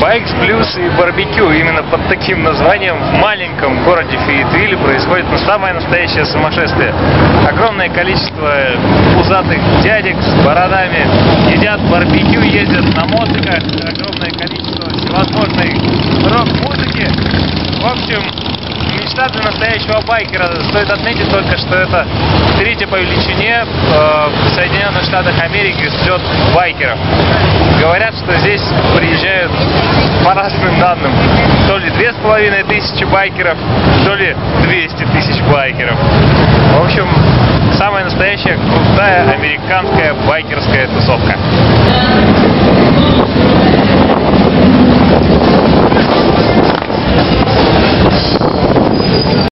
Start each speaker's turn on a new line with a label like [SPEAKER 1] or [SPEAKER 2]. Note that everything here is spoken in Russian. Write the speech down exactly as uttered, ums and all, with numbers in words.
[SPEAKER 1] Байкс Блюз и барбекю, именно под таким названием в маленьком городе Фейетвилле происходит ну, самое настоящее сумасшествие. Огромное количество пузатых дядек с бородами едят барбекю, ездят на мотиках, огромное количество всевозможной рок-музыки. В общем, мечта для настоящего байкера. Стоит отметить только, что это третья по величине э, в Соединенных Штатах Америки взлет байкеров. Говорят, что здесь приезжают по разным данным то ли две с половиной тысячи байкеров, то ли двести тысяч байкеров. В общем, самая настоящая крутая американская байкерская тусовка.